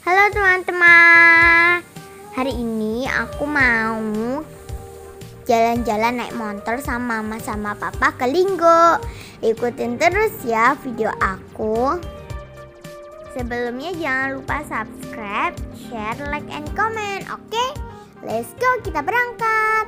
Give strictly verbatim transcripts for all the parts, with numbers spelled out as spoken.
Halo teman-teman, hari ini aku mau jalan-jalan naik motor sama mama sama papa ke Linggo. Ikutin terus ya video aku. Sebelumnya jangan lupa subscribe, share, like, and comment. Oke, let's go, kita berangkat.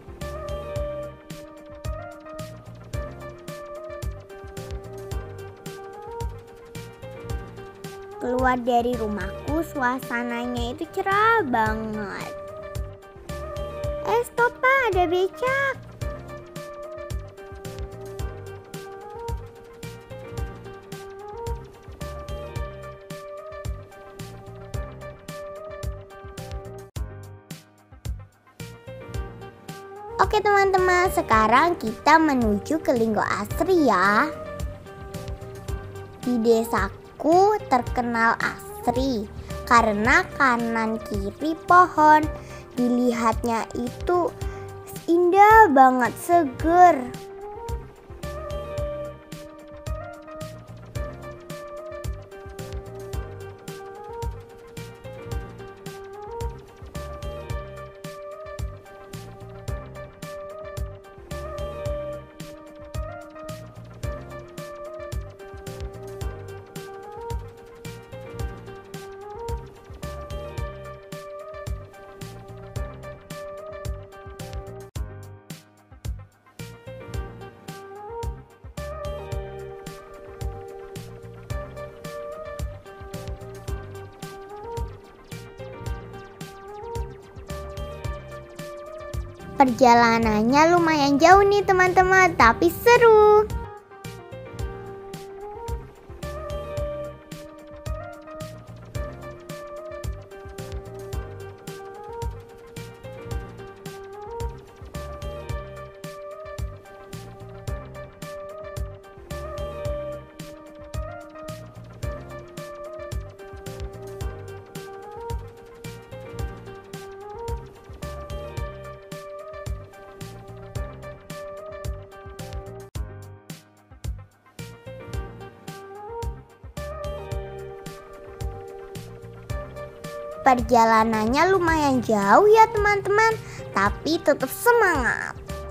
Keluar dari rumahku, suasananya itu cerah banget. Eh stop pak, ada becak. Oke teman-teman, sekarang kita menuju ke linggoasri ya. Di desaku terkenal asri karena kanan kiri pohon, dilihatnya itu indah banget, seger. Perjalanannya lumayan jauh nih teman-teman, tapi seru. Perjalanannya lumayan jauh ya teman-teman, tapi tetap semangat.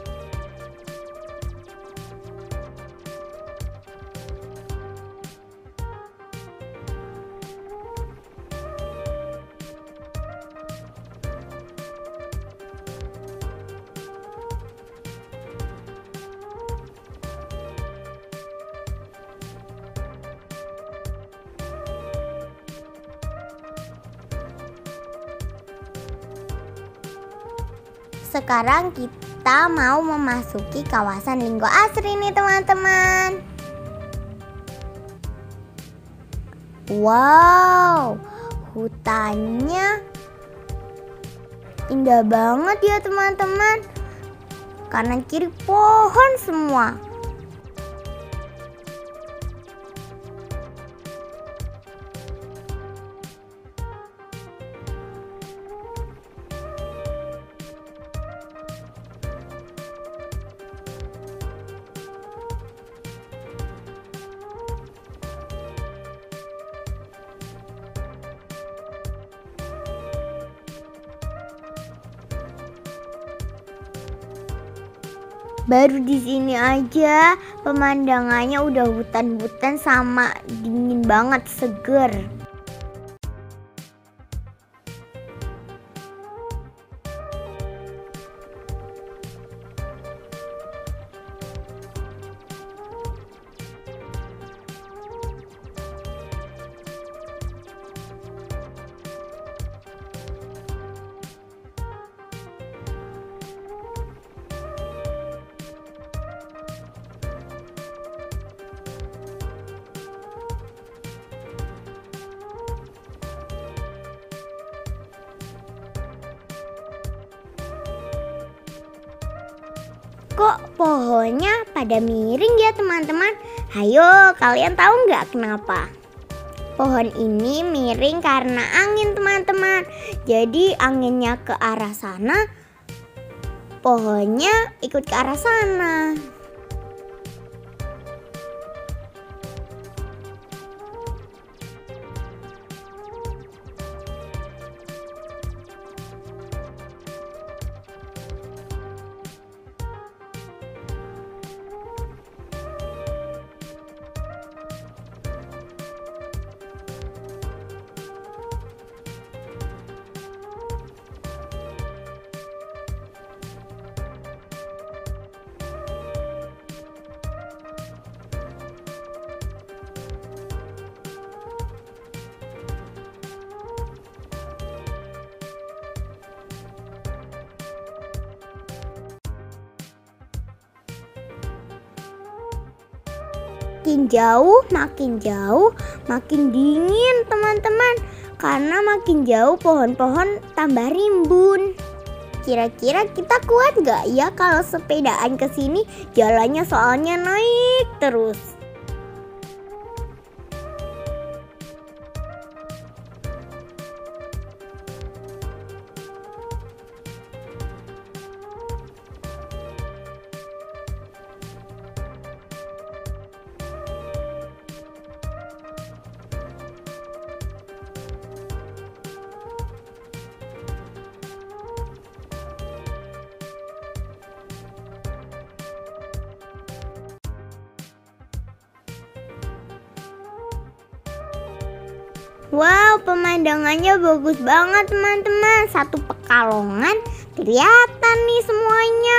Sekarang kita mau memasuki kawasan linggoasri nih teman-teman. Wow, hutannya indah banget ya teman-teman. Kanan kiri pohon semua. Baru di sini aja pemandangannya udah hutan-hutan sama dingin banget, seger. Kok pohonnya pada miring ya teman-teman? Hayo, kalian tahu nggak kenapa? Pohon ini miring karena angin teman-teman. Jadi anginnya ke arah sana, pohonnya ikut ke arah sana. makin jauh, makin jauh, makin dingin teman-teman. Karena makin jauh pohon-pohon tambah rimbun. Kira-kira kita kuat gak ya kalau sepedaan ke sini? Jalannya soalnya naik terus. Wow, pemandangannya bagus banget teman-teman. Satu Pekalongan kelihatan nih semuanya.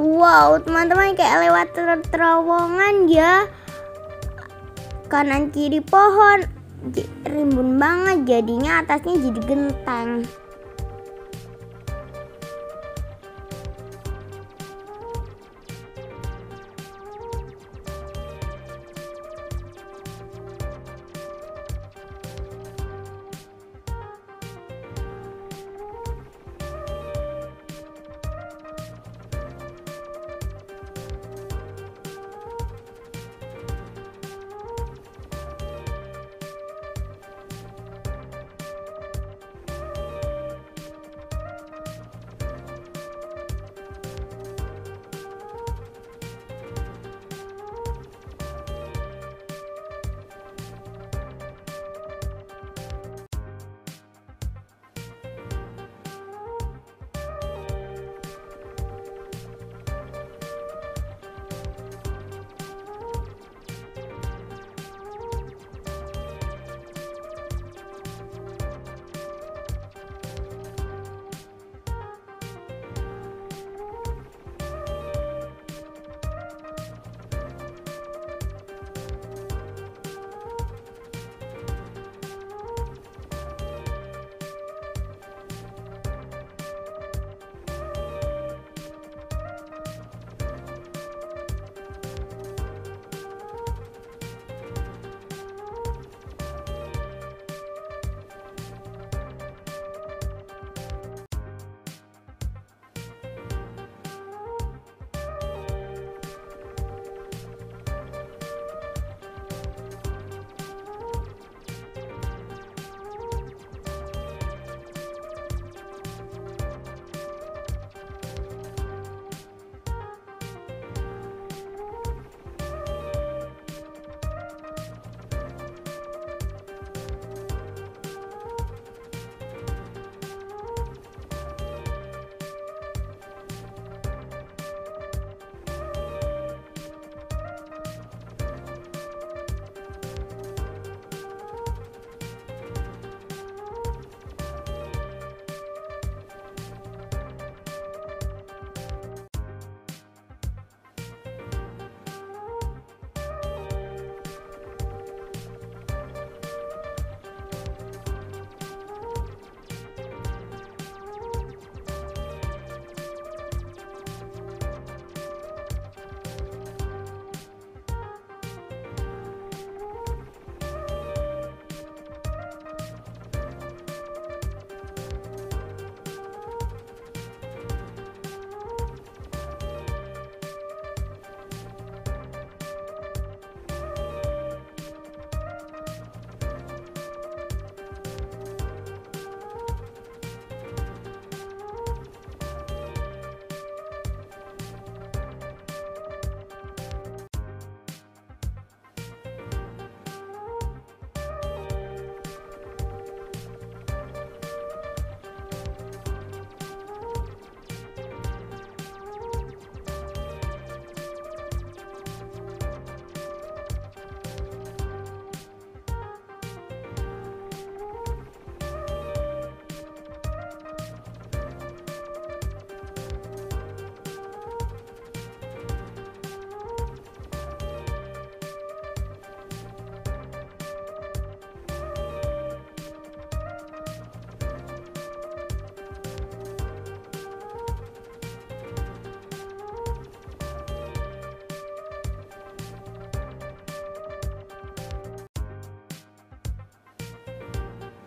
Wow, teman-teman, kayak lewat ter- terowongan ya. Kanan kiri pohon, J- rimbun banget, jadinya atasnya jadi genteng.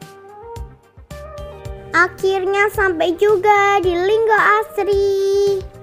Akhirnya sampai juga di Linggoasri.